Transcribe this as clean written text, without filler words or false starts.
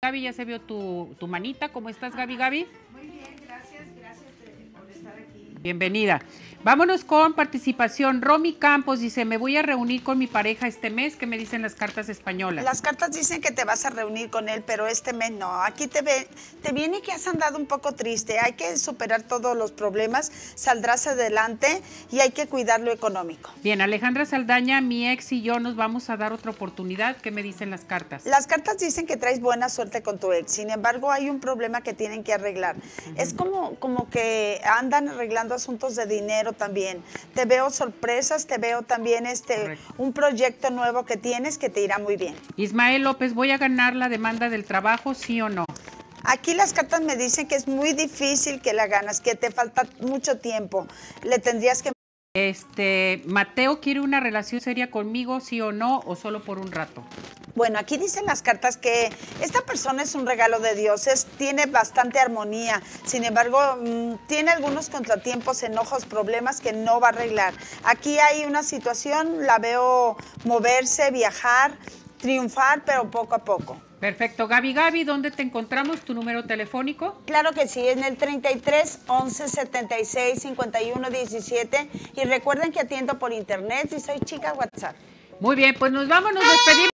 Gaby, ya se vio tu manita. ¿Cómo estás, Gaby? Muy bien, gracias por estar aquí. Bienvenida. Vámonos con participación. Romy Campos dice, me voy a reunir con mi pareja este mes. ¿Qué me dicen las cartas españolas? Las cartas dicen que te vas a reunir con él, pero este mes no. Aquí te viene que has andado un poco triste. Hay que superar todos los problemas, saldrás adelante y hay que cuidar lo económico. Bien, Alejandra Saldaña, mi ex y yo nos vamos a dar otra oportunidad. ¿Qué me dicen las cartas? Las cartas dicen que traes buena suerte con tu ex. Sin embargo, hay un problema que tienen que arreglar. Es como que andan arreglando asuntos de dinero también. Te veo sorpresas, te veo también un proyecto nuevo que tienes que te irá muy bien. Ismael López, ¿voy a ganar la demanda del trabajo, sí o no? Aquí las cartas me dicen que es muy difícil que la ganas, que te falta mucho tiempo. Le tendrías que... Mateo quiere una relación seria conmigo, sí o no, o solo por un rato. Bueno, aquí dicen las cartas que esta persona es un regalo de Dios, tiene bastante armonía, sin embargo, tiene algunos contratiempos, enojos, problemas que no va a arreglar. Aquí hay una situación, la veo moverse, viajar, triunfar, pero poco a poco. Perfecto. Gaby, ¿dónde te encontramos? ¿Tu número telefónico? Claro que sí, en el 33 11 76 51 17 y recuerden que atiendo por internet y soy chica WhatsApp. Muy bien, pues nos vamos, nos despedimos.